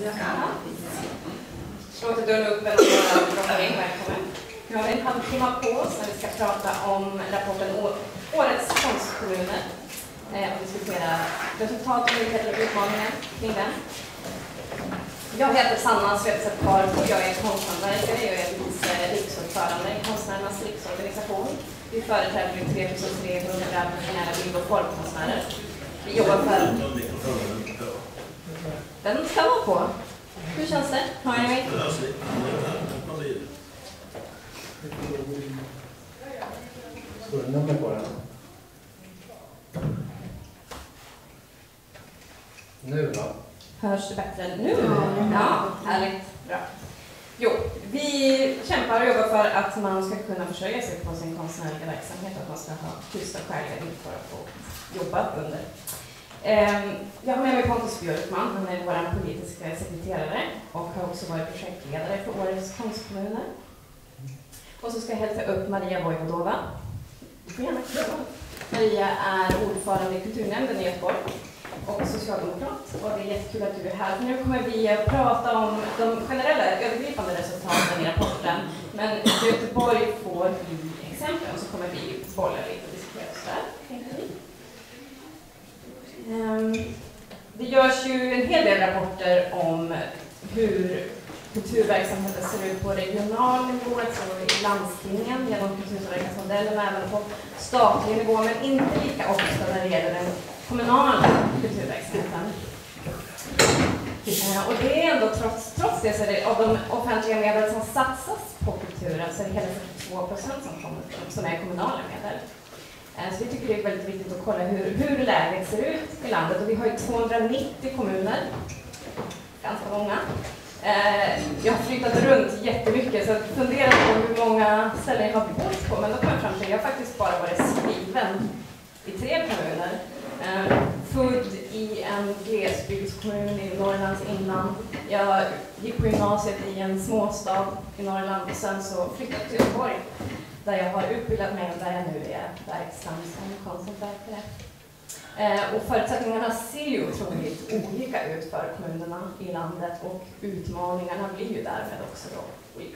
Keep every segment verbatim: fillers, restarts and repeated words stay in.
Låter dörren upp eller bara prata in. Välkommen. Nu har vi en halvtimme på oss när vi ska prata om rapporten Årets konstkommuner eh, och diskutera resultat och möjligheter och utmaningar kring den. Jag heter Sanna Svedset-Karl och jag är konstnärsverkare. Jag är vice riksordförande i Konstnärernas riksorganisation. Vi företräder tre tusen trehundra professionella bild- och formkonstnärer. Vi jobbar för... Den ska vara på. Hur känns det? Har ni mig? Står det nummer på den? Nu då? Hörs det bättre nu? Ja, härligt. Bra. Jo, vi kämpar och jobbar för att man ska kunna försörja sig på sin konstnärliga verksamhet, att man ska ha schyssta och skäliga villkor att få jobba under. Jag har med mig Pontus Björkman, han är vår politiska sekreterare och har också varit projektledare för Årets konstkommuner. Och så ska jag hälsa upp Maria Vojvodova. Du får gärna komma. Maria är ordförande i kulturnämnden i Göteborg och socialdemokrat. Och det är jättekul att du är här. För nu kommer vi att prata om de generella, övergripande resultaten i rapporten. Men Göteborg får bli exempel och så kommer vi bolla lite och diskutera oss där. Det görs ju en hel del rapporter om hur kulturverksamheten ser ut på regional nivå, alltså i landstingen genom kultursamverkansmodellen, även på statlig nivå, men inte lika ofta när det gäller den kommunala kulturverksamheten. Och det är ändå trots, trots det så är det av de offentliga medel som satsas på kulturen så är det hela fyrtiotvå procent som, kommer, som är kommunala medel. Så vi tycker det är väldigt viktigt att kolla hur, hur läget ser ut i landet. Och vi har ju tvåhundranittio kommuner, ganska många. Jag har flyttat runt jättemycket så jag funderar på hur många ställen jag har bott på. Men då kom jag fram till att jag faktiskt bara varit skriven i tre kommuner. Född i en glesbygdskommun i Norrlands inland. Jag gick på gymnasiet i en småstad i Norrland och sen så flyttade jag till Göteborg. Där jag har utbildat mig och där jag nu är verksam som konsthantverkare. Eh, och förutsättningarna ser ju otroligt olika ut för kommunerna i landet och utmaningarna blir ju därmed också då olika.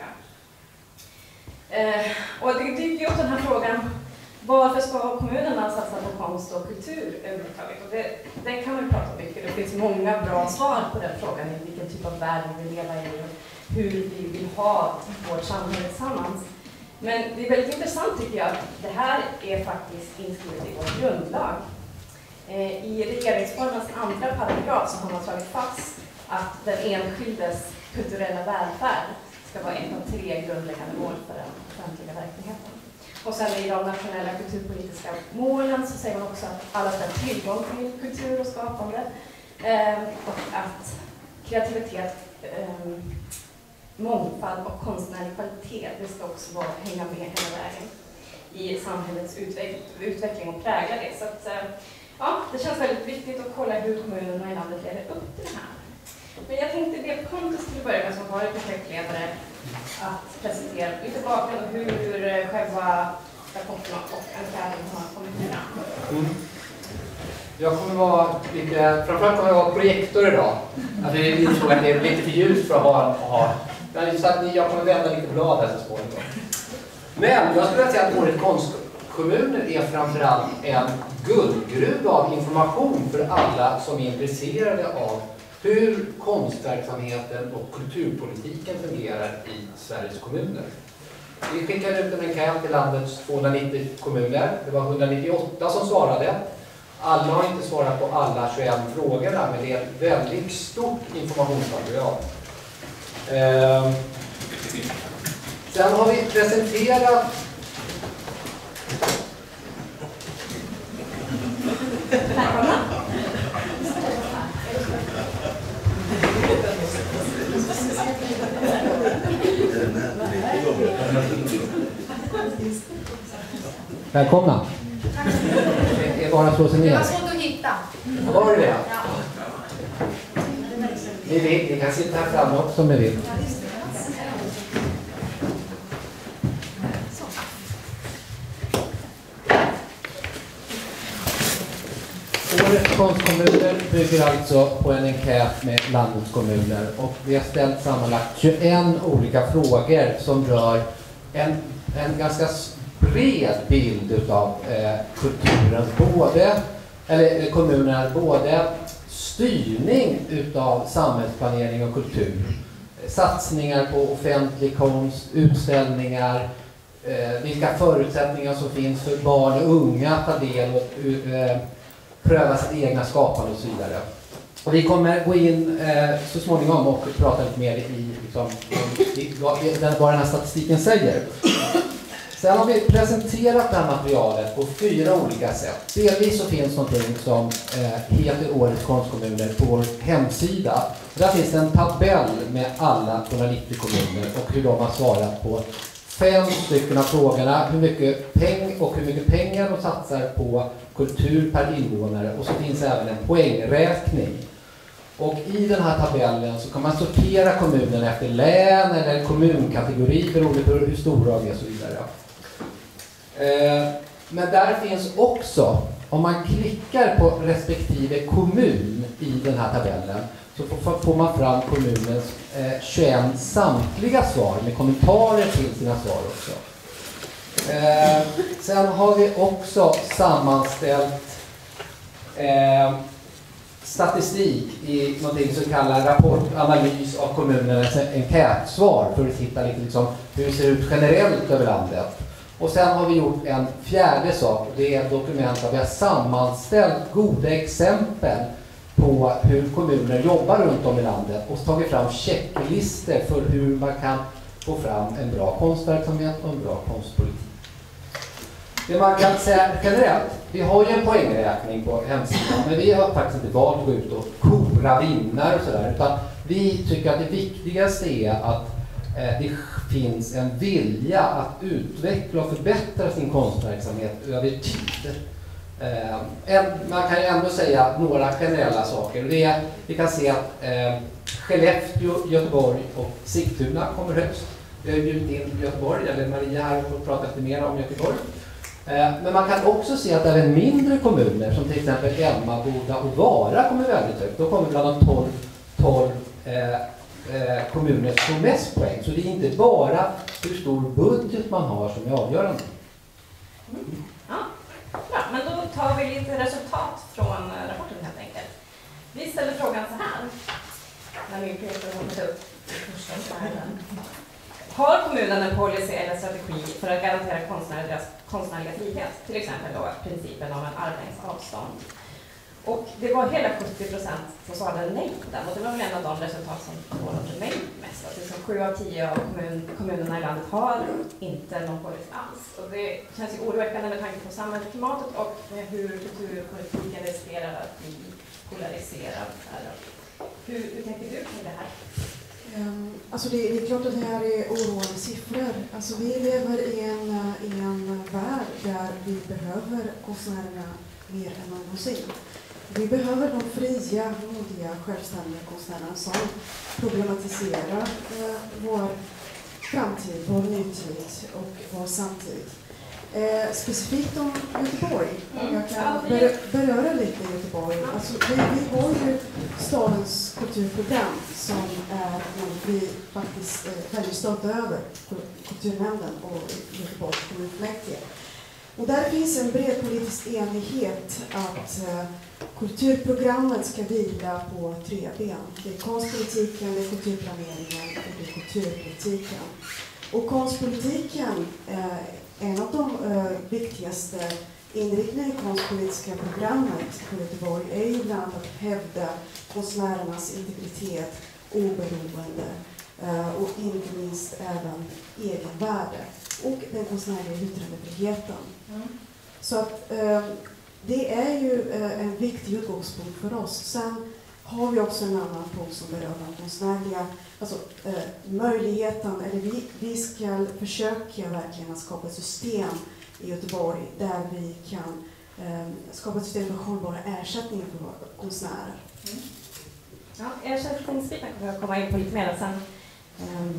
Eh, och det dyker ju upp den här frågan, varför ska kommunerna satsa på konst och kultur överhuvudtaget? Och det, det kan man prata mycket, det finns många bra svar på den frågan, i vilken typ av värld vi vill leva i och hur vi vill ha vårt samhälle tillsammans. Men det är väldigt intressant tycker jag att det här är faktiskt inskrivet i vår grundlag. I regeringsformens andra paragraf så har man tagit fast att den enskildes kulturella välfärd ska vara ett av tre grundläggande mål för den offentliga verksamheten. Och sen i de nationella kulturpolitiska målen så säger man också att alla ska ha tillgång till kultur och skapande och att kreativitet, mångfald och konstnärlig kvalitet, det ska också vara, hänga med hela vägen i samhällets utveck utveckling och prägla det. Så att, ja, det känns väldigt viktigt att kolla hur kommunerna i landet lever upp till det här. Men jag tänkte be Pontus till att börja med, som varit projektledare, att presentera lite bakgrund och hur själva rapporterna och enkäten har kommit fram. Mm. Jag kommer vara lite, framförallt kommer jag vara projektor idag. Alltså, vi tror att det är lite för ljust för att ha, ha. Så att jag kommer vända lite blad här så småningom. Men jag skulle säga att Årets konstkommuner är framförallt en guldgruva av information för alla som är intresserade av hur konstverksamheten och kulturpolitiken fungerar i Sveriges kommuner. Vi skickade ut en enkät till landets tvåhundranittio kommuner. Det var hundranittioåtta som svarade. Alla har inte svarat på alla tjugoett frågorna, men det är ett väldigt stort informationsmaterial. Eh, sen har vi presenterat välkomna. Det är bara att slå sig ner. Det var svårt att hitta. Var det det? Ja. Ni vill, ni kan sitta här framme också om ni vill. Årets konstkommuner bygger alltså på en enkät med landets kommuner och vi har ställt sammanlagt tjugoen olika frågor som rör en, en ganska bred bild utav eh, kulturens både, eller kommunernas både styrning utav samhällsplanering och kultur, satsningar på offentlig konst, utställningar, eh, vilka förutsättningar som finns för barn och unga att ta del och eh, pröva sitt egna skapande och så vidare. Och vi kommer gå in eh, så småningom och prata lite mer i, liksom, i, i vad den här statistiken säger. Sen har vi presenterat det här materialet på fyra olika sätt. Delvis så finns någonting som eh, heter Årets konstkommuner på vår hemsida. Där finns en tabell med alla tvåhundranittio kommuner och hur de har svarat på fem stycken av frågorna. Hur mycket peng och hur mycket pengar de satsar på kultur per invånare. Och så finns även en poängräkning. Och i den här tabellen så kan man sortera kommunerna efter län eller kommunkategori beroende på hur stora de är och så vidare. Men där finns också, om man klickar på respektive kommun i den här tabellen så får man fram kommunens tjugoen samtliga svar med kommentarer till sina svar också. Sen har vi också sammanställt statistik i någonting som kallas rapportanalys av kommunernas enkätsvar för att titta lite liksom hur det ser ut generellt över landet. Och sen har vi gjort en fjärde sak, det är ett dokument där vi har sammanställt goda exempel på hur kommuner jobbar runt om i landet och tagit fram checklister för hur man kan få fram en bra konstverksamhet och en bra konstpolitik. Det man kan säga generellt, vi har ju en poängräkning på hemsidan, men vi har faktiskt inte valt att gå ut och kora vinnare och sådär, utan vi tycker att det viktigaste är att eh, det finns en vilja att utveckla och förbättra sin konstverksamhet över tid. Eh, en, man kan ju ändå säga några generella saker. Det är, vi kan se att eh, Skellefteå, Göteborg och Sigtuna kommer högst. Vi har bjudit in Göteborg, eller Maria här, och pratat lite mer om Göteborg. Eh, men man kan också se att även mindre kommuner som till exempel Emmaboda och Vara kommer väldigt högt. Då kommer bland de tolv, tolv eh, Eh, kommuner som får mest poäng. Så det är inte bara hur stor budget man har som är avgörande. Mm. Ja, bra. Men då tar vi lite resultat från rapporten helt enkelt. Vi ställer frågan så här. När min Peter har kommit upp första frågan. Har kommunen en policy eller strategi för att garantera konstnärliga, konstnärliga frihet? Till exempel då principen om en armlängds avstånd. Och det var hela sjuttio procent som svarade nej på den. Och det var väl en av de resultat som förvånade mig mest. Att liksom sju av tio av kommun, kommunerna i landet har inte någon policy alls. Och det känns ju oroväckande med tanke på samhällsklimatet och med hur kulturpolitiken riskerar att bli polariserad. Hur, hur tänker du kring det här? Um, alltså det, det är klart att det här är oroande siffror. Alltså vi lever i en, i en värld där vi behöver konstnärerna mer än någonsin. Vi behöver de fria, modiga, självständiga konstnärerna som problematiserar eh, vår framtid, vår nutid och vår samtid. Eh, specifikt om Göteborg. Mm. Jag kan ber beröra lite Göteborg. Alltså, vi, vi har ju stadens kulturprogram som är något vi faktiskt är väldigt stolta över på Kulturnämnden och Göteborgs kommunfullmäktige. Och där finns en bred politisk enighet att uh, kulturprogrammet ska vila på tre ben. Det är konstpolitiken, det är kulturplaneringen och det är kulturpolitiken. Och konstpolitiken, uh, en av de uh, viktigaste inriktningarna i konstpolitiska programmet på Göteborg är ju bland annat att hävda konstnärernas integritet, oberoende uh, och inte minst även egenvärde. Och den konstnärliga yttrandefriheten. Mm. Så att eh, det är ju eh, en viktig utgångspunkt för oss. Sen har vi också en annan punkt som berör de konstnärliga, alltså eh, möjligheten, eller vi, vi ska försöka verkligen att skapa ett system i Göteborg där vi kan eh, skapa ett system för hållbara ersättningar för våra konstnärer. Mm. Ja, ersättningsbiten kommer jag komma in på lite mer sen. Um,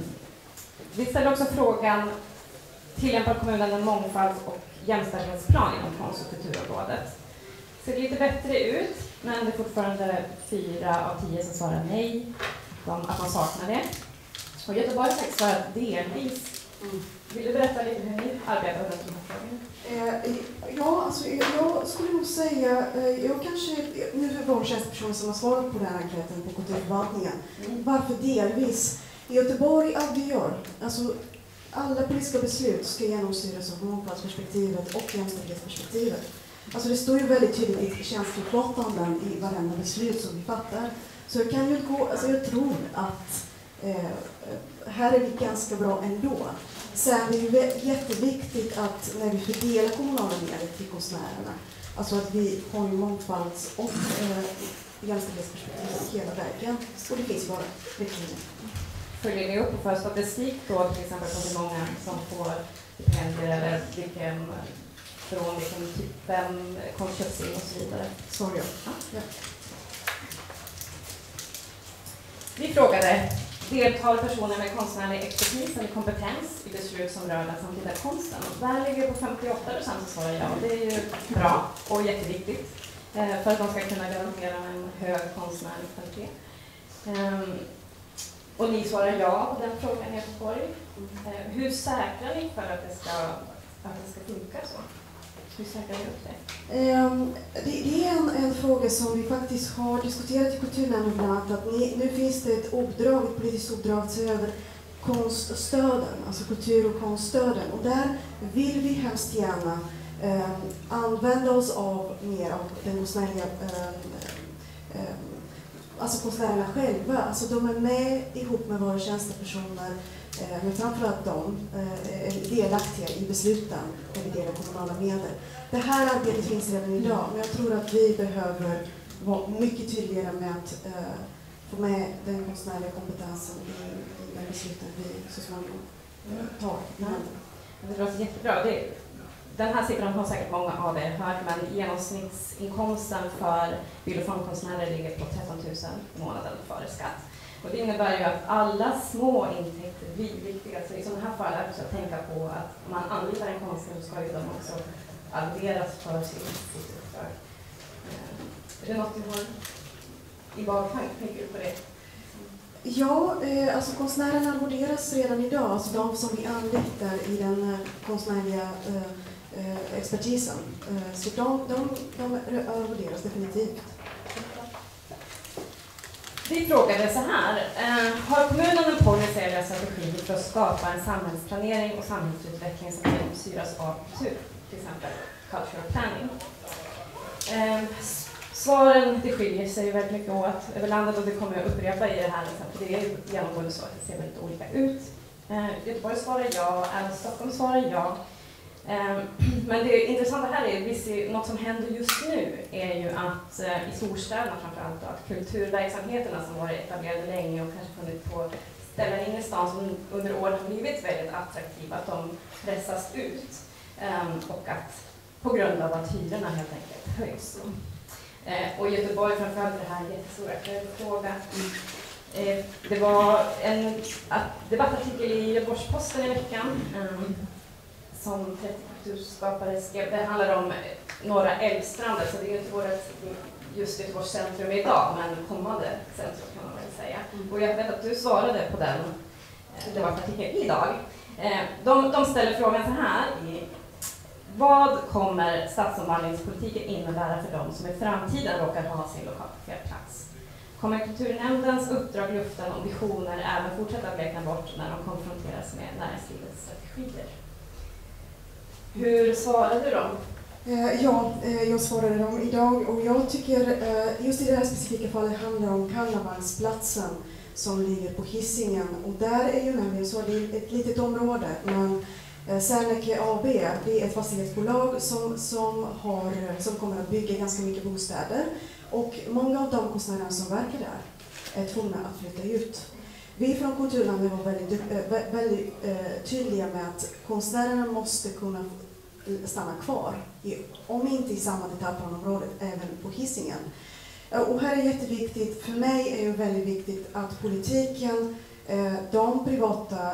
vi ställer också frågan: tillämpar kommunen en mångfalds- och jämställdhetsplan inom konst- och kulturområdet? ser lite bättre ut, men det är fortfarande fyra av tio som svarar nej, att man saknar det. Och Göteborg har faktiskt svarat delvis. Mm. Vill du berätta lite hur ni arbetar med de här frågorna? Eh, ja, alltså, jag skulle nog säga, eh, jag kanske, nu är vår tjänsteperson som har svarat på den här enkäten på kulturförvaltningen. Mm. Varför delvis? I Göteborg avgör, alltså alla politiska beslut ska genomsyras av mångfaldsperspektivet och jämställdhetsperspektivet. Alltså det står ju väldigt tydligt i tjänsteutlåtanden i varenda beslut som vi fattar. Så jag kan ju gå, alltså jag tror att eh, här är vi ganska bra ändå. Sen är det ju jätteviktigt att när vi fördelar kommunala medel till konstnärerna, alltså att vi har en mångfalds- och eh, jämställdhetsperspektiv hela vägen. Och det finns bara riktlinjer. Följer ni upp och för statistik då, till exempel på hur många som får stipendier eller vilken, från vilken typen konstköpsling och så vidare? Sorry. Ja. Ja. Vi frågade, deltar personer med konstnärlig expertis eller kompetens i beslut som rör den samtida konsten? Och där ligger det på femtioåtta procent som svarar ja. Det är ju bra och jätteviktigt eh, för att de ska kunna garantera en hög konstnärlig kvalitet. Um, och ni svarar ja på den frågan i Göteborg. Eh, hur säkrar ni för att det ska, att det ska funka så? Hur säkrar ni upp det? Um, det, det är en, en fråga som vi faktiskt har diskuterat i kulturnämnden bland annat. Att ni, nu finns det ett uppdrag, ett politiskt uppdrag att se över konststöden, alltså kultur- och konststöden. Och där vill vi hemskt gärna um, använda oss av mer av den konstnärliga, um, um, alltså konstnärerna själva. Alltså de är med ihop med våra tjänstepersoner, eh, men framförallt de eh, är delaktiga i besluten när vi delar kommunala medel. Det här arbetet finns redan idag, men jag tror att vi behöver vara mycket tydligare med att eh, få med den konstnärliga kompetensen i, i de besluten vi så småningom tar. Mm. Det låter jättebra. Det, den här siffran har säkert många av er hört, men genomsnittsinkomsten för bild- och formkonstnärer ligger på tretton tusen i månaden före skatt. Och det innebär ju att alla små intäkter blir viktiga. Så i sådana här fall är det också att tänka på att om man anlitar en konstnär så ska ju de också adderas för sitt, sitt uppdrag. Är det något du har i baktanken? Tänker du på det? Ja, eh, alltså konstnärerna arvoderas redan idag, alltså de som vi anlitar i den eh, konstnärliga eh, eh, expertisen. Eh, så de, de, de arvoderas definitivt. Vi frågade så här, eh, har kommunen en policy eller strategi för att skapa en samhällsplanering och samhällsutveckling som genomsyras av kultur, till exempel cultural planning? Eh, Svaren det skiljer sig väldigt mycket åt över landet och det kommer jag upprepa i det här, för det är genomgående så att det ser väldigt olika ut. Eh, Göteborg svarar ja, även Stockholm svarar ja. Eh, men det intressanta här är, vi ser, något som händer just nu är ju att eh, i storstäderna framförallt att kulturverksamheterna som varit etablerade länge och kanske funnits på ställen inne i stan som under åren har blivit väldigt attraktiva, att de pressas ut. Eh, och att på grund av att hyrorna helt enkelt höjs. Eh, och i Göteborg framförallt är det här en jättestor fråga. Eh, det var en debattartikel i Göteborgs-Posten i veckan eh, som trettio kulturskapare skrev. Det handlar om Norra Älvstränder, så det är inte vårt, just Göteborgs centrum idag, men kommande centrum kan man väl säga. Och jag vet att du svarade på den eh, debattartikeln idag. Eh, de, de ställer frågan så här i vad kommer stadsomvandlingspolitiken innebära för dem som i framtiden råkar ha sin lokal på fel plats? Kommer kulturnämndens uppdrag luften och visioner även fortsätta att leka bort när de konfronteras med näringslivets strategier? Hur svarade du dem? Eh, ja, eh, jag svarade dem idag och jag tycker eh, just i det här specifika fallet handlar om Karlavagsplatsen som ligger på Hisingen. Och där är ju nämligen så, det är ett litet område, men Serneke A B, det är ett fastighetsbolag som, som, har, som kommer att bygga ganska mycket bostäder. Och många av de konstnärer som verkar där är tvungna att flytta ut. Vi från Kulturlandet var väldigt, väldigt, väldigt tydliga med att konstnärerna måste kunna stanna kvar, i, om inte i samma detaljplanområde, även på Hisingen. Och här är jätteviktigt, för mig är det väldigt viktigt att politiken, de privata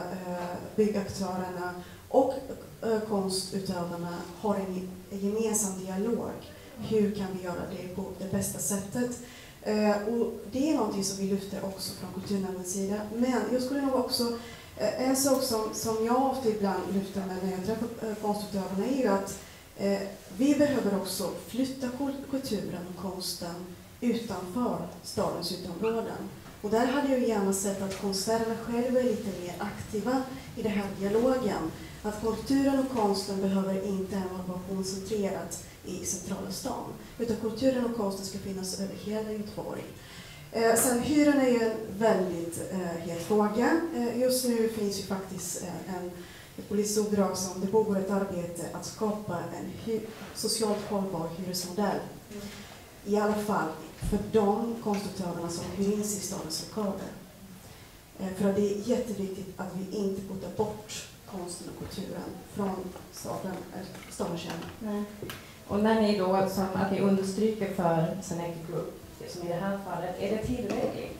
byggaktörerna och konstutövarna har en gemensam dialog hur kan vi göra det på det bästa sättet? Eh, och det är någonting som vi lyfter också från Kulturnämndens sida. Men jag skulle nog också, eh, en sak som, som jag ofta ibland lyfter med när jag träffar eh, konstutövarna är ju att eh, vi behöver också flytta kulturen och konsten utanför stadens ytterområden. Och där hade jag gärna sett att konstnärerna själva är lite mer aktiva i den här dialogen. Att kulturen och konsten behöver inte vara koncentrerat i centrala stan. Utan kulturen och konsten ska finnas över hela Göteborg. Eh, sen hyran är ju en väldigt eh, het fråga. Eh, just nu finns ju faktiskt eh, en, ett polisuppdrag som det pågår ett arbete att skapa en hy- socialt hållbar hyresmodell. Mm. I alla fall för de konstruktörerna som hyr in sig i stadens lokaler. Eh, för att det är jätteviktigt att vi inte puttar bort konsten och kulturen från staden, äh, stadens kärna. Och när ni då, som att ni understryker för Seneca Group, som i det här fallet, är det tillräckligt?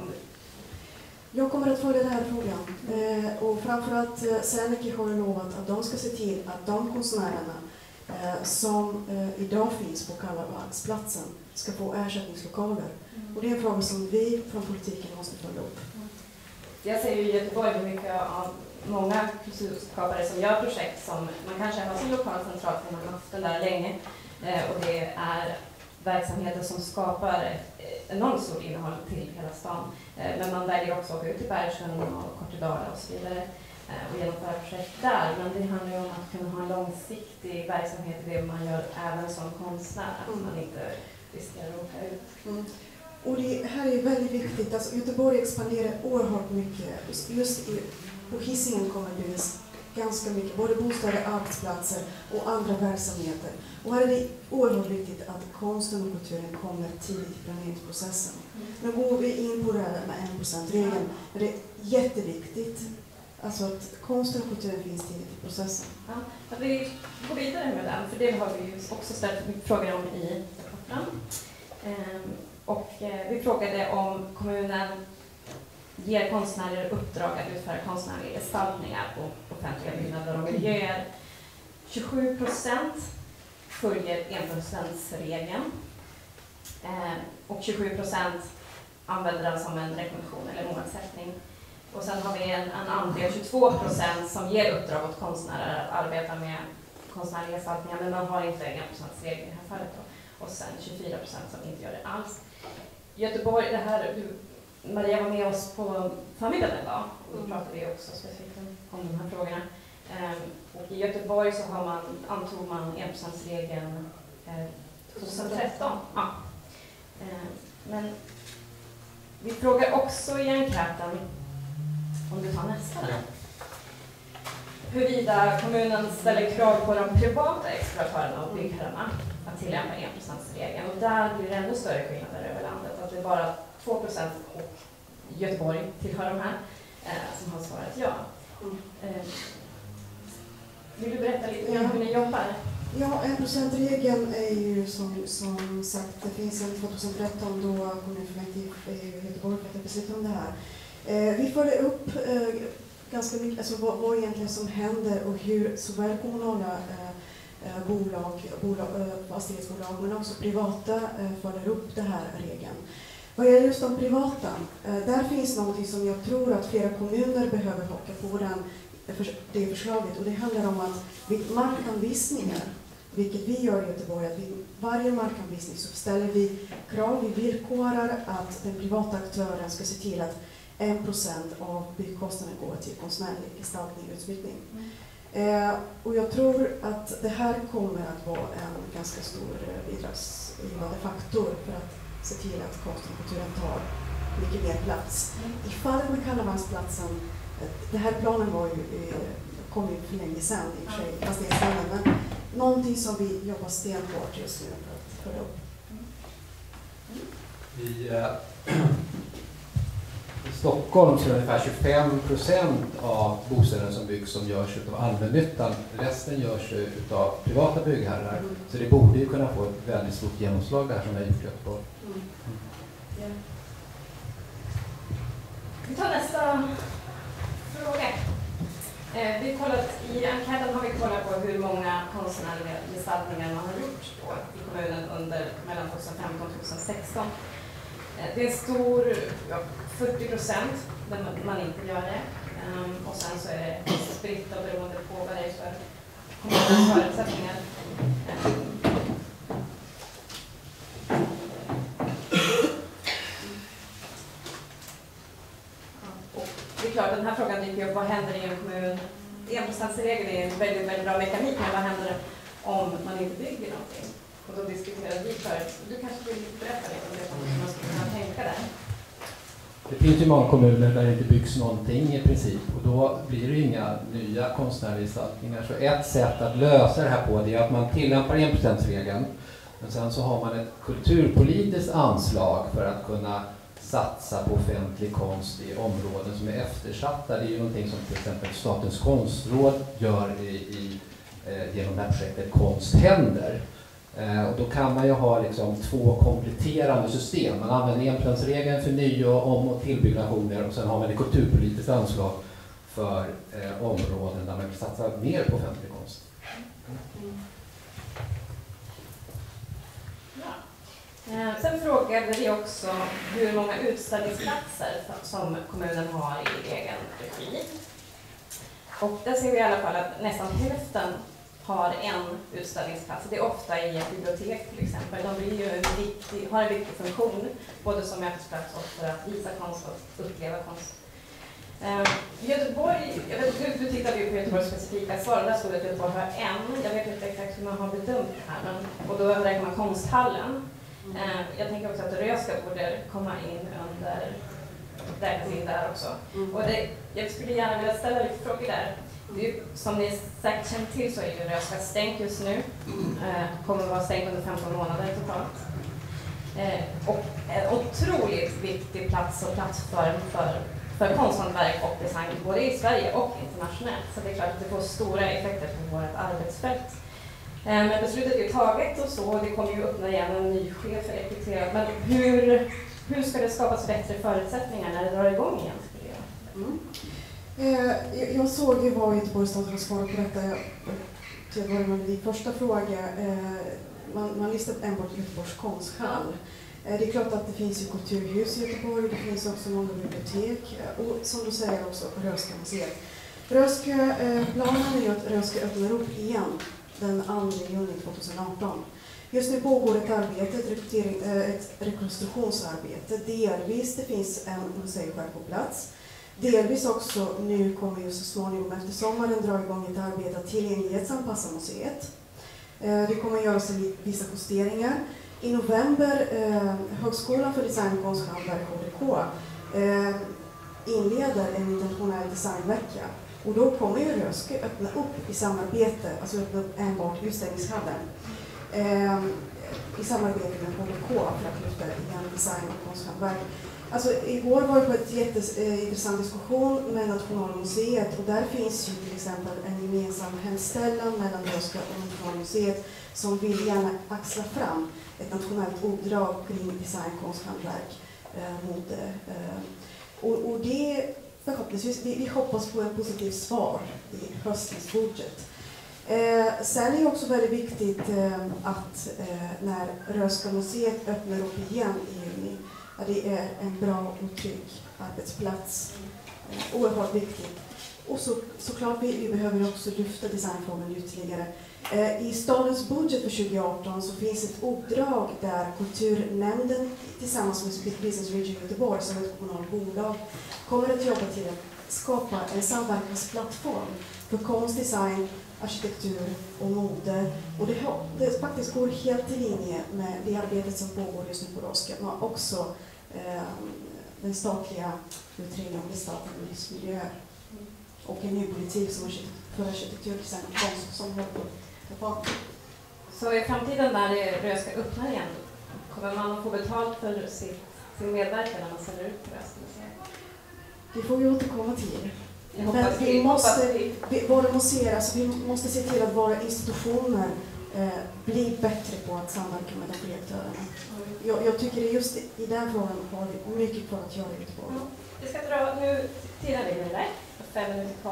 Jag kommer att följa den här frågan. Eh, och framförallt eh, Seneca har lovat att de ska se till att de konstnärerna eh, som eh, idag finns på Karlavalsplatsen ska få ersättningslokaler. Mm. Och det är en fråga som vi från politiken måste följa upp. Mm. Jag ser ju i Göteborg mycket av många kulturskapare som gör projekt som man kanske har sin lokala central för man har haft den där länge. Eh, och det är verksamheter som skapar ett enormt stort innehåll till hela stan. Eh, men man väljer också att åka ut till Bergsjön och Kortedala och så vidare eh, och genomföra projekt där. Men det handlar ju om att kunna ha en långsiktig verksamhet i det man gör även som konstnär. Att man inte riskerar att åka ut. Mm. Och det här är väldigt viktigt. Alltså, Göteborg expanderar oerhört mycket. Just i, på Hisingen kommer det bli ganska mycket, både bostäder, arbetsplatser och andra verksamheter. Och här är det oerhört viktigt att konsten och kulturen kommer tidigt i planeringsprocessen. Mm. Nu går vi in på det här med en procent-regeln. Det är jätteviktigt alltså att konsten och kulturen finns tidigt i processen. Ja, att vi går vidare med den, för det har vi ju också ställt mycket frågor om i rapporten. Ehm, och eh, vi frågade om kommunen ger konstnärer uppdrag att utföra konstnärliga gestaltningar på offentliga byggnader och miljöer. tjugosju procent följer enprocentsregeln eh, och tjugosju procent använder den som en rekommendation eller målsättning. Och sen har vi en, en andel tjugotvå procent som ger uppdrag åt konstnärer att arbeta med konstnärliga gestaltningar, men man har inte enprocentsregeln i det här fallet då. Och sen tjugofyra procent som inte gör det alls. Göteborg, det här, du, Maria var med oss på förmiddagen idag och då pratade vi också specifikt om de här frågorna. Um, och i Göteborg så har man, antog man enprocentsregeln eh, tjugohundratretton. Ja. Um, men vi frågar också i enkäten, om du tar nästa där, huruvida kommunen ställer krav på de privata exploatörerna och byggherrarna att tillämpa enprocentsregeln. Och där blir det ännu större skillnader över landet. Att det är bara två procent och Göteborg tillhör de här eh, som har svarat ja. Mm. Eh, vill du berätta lite mer om hur ni jobbar? Ja, en procent-regeln är ju som, som sagt, det finns en tjugohundratretton då kommunfullmäktige i Göteborg för att besluta om det här. Eh, vi följer upp eh, ganska mycket, alltså vad, vad egentligen som händer och hur såväl kommunala eh, bolag, bolag eh, fastighetsbolag men också privata eh, följer upp den här regeln. Vad gäller just de privata, eh, där finns något som jag tror att flera kommuner behöver haka på den, det förslaget. Och det handlar om att vid markanvisningar, vilket vi gör i Göteborg, att vid varje markanvisning så ställer vi krav, vi villkorar att den privata aktören ska se till att en procent av byggkostnaden går till konstnärlig gestaltning och utsmyckning. Mm. Eh, och jag tror att det här kommer att vara en ganska stor bidragsgivande faktor för att se till att konsten och kulturen tar mycket mer plats. Mm. I fallet med Karlavalsplatsen, det här planen var ju, kom ju för länge sedan i och för sig, fast det är ställen, men någonting som vi jobbar stenhårt just nu för att följa upp. Mm. Mm. Vi, äh, I Stockholm så är det ungefär tjugofem procent av bostäderna som byggs som görs av allmännyttan. Resten görs av privata byggherrar. Mm. Så det borde ju kunna få ett väldigt stort genomslag där som vi har gjort i Göteborg. Mm. Mm. Yeah. Vi tar nästa fråga. Eh, vi kollat, I enkäten har vi kollat på hur många konstnärliga gestaltningar man har gjort då i kommunen under mellan tjugohundrafemton och tjugohundrasexton. Eh, det är en stor, ja, fyrtio procent där man, man inte gör det. Um, och sen så är det spritt och beroende på vad det är för kommunens förutsättningar. Um, Det är klart, den här frågan dyker upp. Vad händer i en kommun? enprocentsregeln är en väldigt, väldigt bra mekanik, men vad händer om man inte bygger någonting? Och då diskuterar vi förut. Du kanske vill berätta lite om det, som man skulle kunna tänka där. Det finns ju många kommuner där det inte byggs någonting i princip, och då blir det inga nya konstnärliga gestaltningar. Så ett sätt att lösa det här på det är att man tillämpar enprocentsregeln, men sen så har man ett kulturpolitiskt anslag för att kunna satsa på offentlig konst i områden som är eftersatta. Det är ju någonting som till exempel Statens konstråd gör i, i, eh, genom det här projektet Konst händer. Eh, och då kan man ju ha liksom två kompletterande system. Man använder enprocentsregeln för ny- och om- och tillbyggnationer, och sen har man ett kulturpolitiskt anslag för eh, områden där man vill satsa mer på offentlig konst. Mm. Eh, sen frågade vi också hur många utställningsplatser som kommunen har i egen regi. Och där ser vi i alla fall att nästan hälften har en utställningsplats. Det är ofta i ett bibliotek till exempel. De blir ju en viktig, har en viktig funktion, både som mötesplats och för att visa konst och uppleva konst. Eh, Göteborg, jag vet, du, du tittade ju på Göteborgs specifika svar, där stod det att Göteborg har en. Jag vet inte exakt hur man har bedömt det här, men, och då räknar man konsthallen. Uh, jag tänker också att Röhsska borde komma in under, räknas in där också. Mm. Och det, jag skulle gärna vilja ställa lite frågor där. Det är, som ni säkert känner till så är ju Röhsska stängt just nu. Uh, kommer att vara stängt under femton månader totalt. Uh, och en otroligt viktig plats och plattform för, för konsthantverk och design, både i Sverige och internationellt. Så det är klart att det får stora effekter på vårt arbetsfält. Men beslutet är taget och så, och det kommer ju öppna igen en ny chef för rekrytering. Men hur, hur ska det skapas bättre förutsättningar när det drar igång igen? Mm. Eh, jag såg ju vad Göteborgs stad var svar på detta. Jag började med din första fråga. Eh, man, man listar enbart Göteborgs konsthall. Eh, det är klart att det finns ju kulturhus i Göteborg, det finns också många bibliotek och som du säger också Röhsska museet. Röhsska, eh, planen är ju att Röhsska öppnar upp igen den andra juni tjugoarton. Just nu pågår ett arbete, ett, rekrytering, ett rekonstruktionsarbete. Delvis det finns en museichef på plats. Delvis också, nu kommer ju så småningom efter sommaren dra igång ett arbete att tillgänglighetsanpassa museet. Det kommer att göras vissa justeringar. I november, Högskolan för design och konsthantverk, H D K, inleder en internationell designvecka. Och då kommer ju Röhsska öppna upp i samarbete, alltså öppna upp enbart utställningshallen, eh, i samarbete med H D K för att lyfta igen design och konsthantverk. Alltså igår var det på ett jätteintressant diskussion med Nationalmuseet, och där finns ju till exempel en gemensam hemställan mellan Röhsska och Nationalmuseet som vill gärna axla fram ett nationellt uppdrag kring design, konsthantverk, eh, mode. Eh, och, och det förhoppningsvis, vi, vi hoppas på en positiv svar i höstens budget. Eh, sen är det också väldigt viktigt eh, att eh, när Röhsska museet öppnar upp igen i juni, att det är en bra och trygg arbetsplats. Eh, oerhört viktigt. Och så, såklart vi, vi behöver också lyfta designfrågan ytterligare. Eh, I stadens budget för tjugoarton så finns ett uppdrag där Kulturnämnden tillsammans med Business Region Göteborg som ett kommunalt bolag kommer att jobba till att skapa en samverkansplattform för konst, design, arkitektur och mode. Och det, det faktiskt går helt i linje med det arbetet som pågår just nu på Röhsska. Man har också eh, den statliga utredningen om gestaltande livsmiljö och en ny politik som för arkitektur, design och konst som håller på. Så i framtiden när Röhsska öppnar igen, kommer man att få betalt för sitt, sin medverkan när man ställer ut på Röhsska museet? Det får vi återkomma till. Men vi, vi måste, vi, våra museer, alltså vi måste se till att våra institutioner eh, blir bättre på att samverka med de fria aktörerna. Jag, jag tycker att just i den frågan har vi mycket kvar att göra i Göteborg. Ja, vi ska dra nu, tiden ligger där, fem minuter kvar.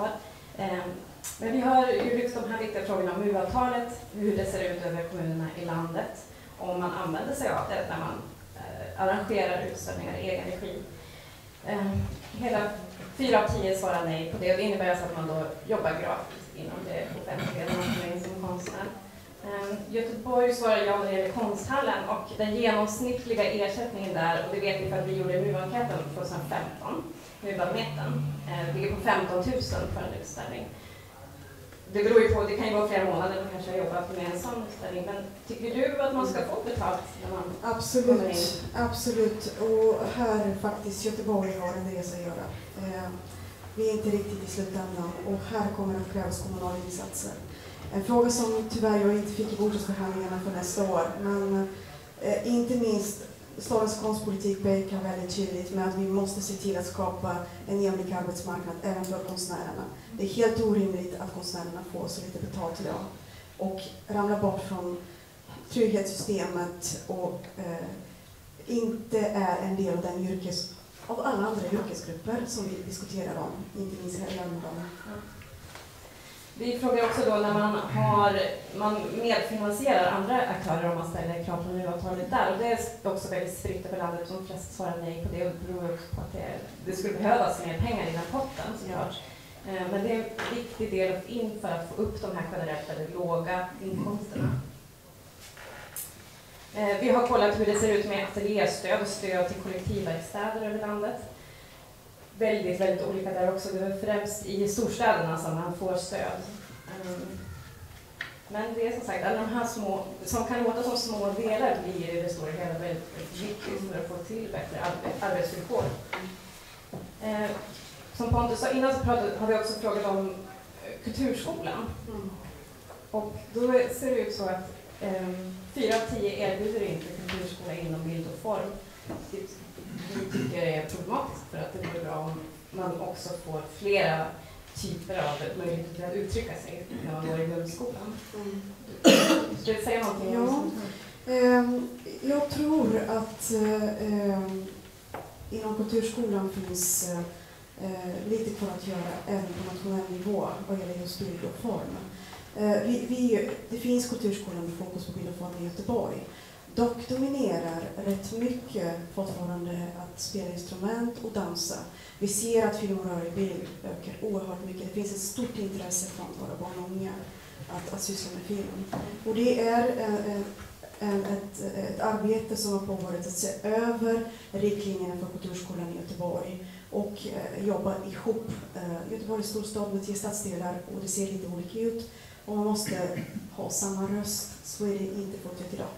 Men vi har ju lyft de här viktiga frågorna om M U avtalet, hur det ser ut över kommunerna i landet, om man använder sig av det när man arrangerar utställningar i egen regi. Hela fyra av tio svarar nej på det, och det innebär alltså att man då jobbar gratis inom det offentliga när man kommer in som konstnär. Göteborg svarar ja när det gäller konsthallen, och den genomsnittliga ersättningen där, och det vet vi för att vi gjorde M U-enkäten tjugohundrafemton, M U-barometern, ligger på femton tusen för en utställning. Det beror ju på, det kan ju vara flera månader, man kanske har jobbat med en sån utställning, men tycker du att man ska få betalt när man absolut, kommer in? Absolut, och här faktiskt Göteborg har en resa att göra. Eh, vi är inte riktigt i slutändan, och här kommer att krävas kommunala insatser. En fråga som tyvärr jag inte fick i bostadsförhandlingarna för nästa år, men eh, inte minst stadens konstpolitik pekar väldigt tydligt med att vi måste se till att skapa en jämlik arbetsmarknad även för konstnärerna. Det är helt orimligt att konstnärerna får så lite betalt idag och ramlar bort från trygghetssystemet och eh, inte är en del av den yrkes, av alla andra yrkesgrupper som vi diskuterar om, inte minst här i Almedalen. Vi frågar också då när man har, man medfinansierar andra aktörer om man ställer krav på M U-avtalet där, och det är också väldigt spritt över landet, som flest svarar nej på det, och det beror också på att det, det skulle behövas mer pengar i den potten såklart. Men det är en viktig del att in för att få upp de här generellt väldigt låga inkomsterna. Vi har kollat hur det ser ut med ateljéstöd och stöd till kollektivverkstäder över landet. Väldigt, väldigt olika där också. Det är främst i storstäderna som man får stöd. Men det är som sagt, alla de här små, som kan låta som små delar, blir i det stora hela väldigt viktigt för att få till bättre arbetsvillkor. Som Pontus sa innan, så pratade, har vi också frågat om kulturskolan. Mm. Och då ser det ut så att um, fyra av tio erbjuder inte kulturskola inom bild och form. Det, vi tycker det är problematiskt, för att det vore bra om man också får flera typer av möjligheter att uttrycka sig när man går i grundskolan. Mm. Ska du säga någonting om ja, det? Eh, jag tror att eh, inom kulturskolan finns eh, lite kvar att göra även på nationell nivå vad gäller just bild och form. Eh, vi, vi, det finns kulturskolan med fokus på bild och form i Göteborg. Dock dominerar rätt mycket fortfarande att spela instrument och dansa. Vi ser att film och rörlig bild ökar oerhört mycket. Det finns ett stort intresse från våra barn och unga att, att syssla med film. Och det är en, en, ett, ett arbete som har påvarit att se över riktlinjerna för kulturskolan i Göteborg och eh, jobba ihop. Eh, Göteborg är storstad med tio stadsdelar och det ser lite olika ut. Och man måste ha samma röst, så är det inte fortsatt idag.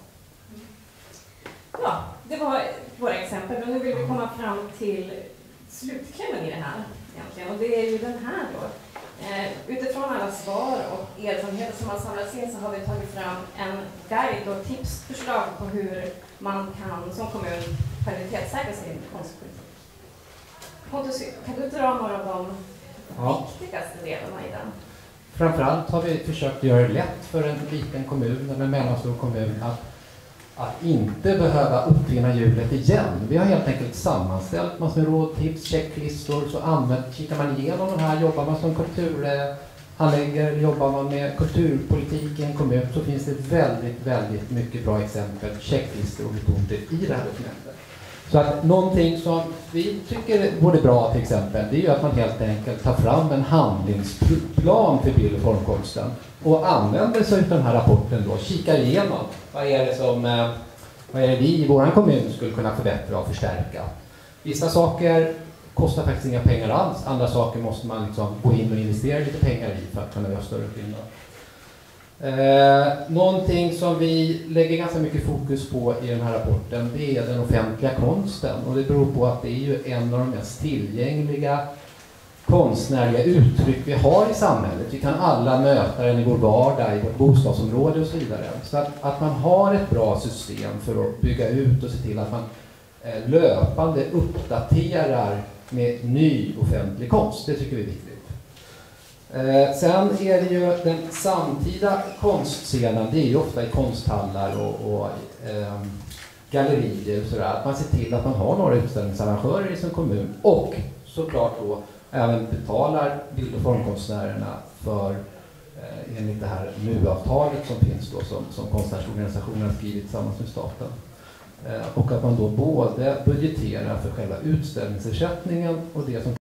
Ja, det var våra exempel, men nu vill vi komma fram till slutklämmen i det här egentligen, och det är ju den här då. Eh, utifrån alla svar och erfarenheter som har samlats in så har vi tagit fram en guide och tipsförslag på hur man kan som kommun kvalitetssäkra sin konstpolitik. Pontus, kan du dra några av de ja. viktigaste delarna i den? Framförallt har vi försökt göra det lätt för en liten kommun eller en mellanstor kommun att att inte behöva uppfinna hjulet igen. Vi har helt enkelt sammanställt massor med råd, tips, checklistor, så använder, kikar man igenom de här, jobbar man som kulturhandläggare, jobbar man med kulturpolitik i en kommun, så finns det väldigt, väldigt mycket bra exempel, checklistor och metoder i det här dokumentet. Så att någonting som vi tycker vore bra till exempel, det är ju att man helt enkelt tar fram en handlingsplan för bild- och formkonsten och använder sig av den här rapporten då, kikar igenom vad är det som vad är det vi i vår kommun skulle kunna förbättra och förstärka. Vissa saker kostar faktiskt inga pengar alls, andra saker måste man liksom gå in och investera lite pengar i för att kunna göra större skillnad. Eh, någonting som vi lägger ganska mycket fokus på i den här rapporten, det är den offentliga konsten, och det beror på att det är ju en av de mest tillgängliga konstnärliga uttryck vi har i samhället. Vi kan alla möta den i vår vardag, i vårt bostadsområde och så vidare. Så att, att man har ett bra system för att bygga ut och se till att man eh, löpande uppdaterar med ny offentlig konst, det tycker vi är viktigt. Eh, sen är det ju den samtida konstscenen, det är ju ofta i konsthallar och, och eh, gallerier och sådär, att man ser till att man har några utställningsarrangörer i sin kommun och såklart då även betalar bild- och formkonstnärerna för eh, enligt det här M U-avtalet som finns då, som, som konstnärsorganisationen har skrivit tillsammans med staten. Eh, och att man då både budgeterar för själva utställningsersättningen och det som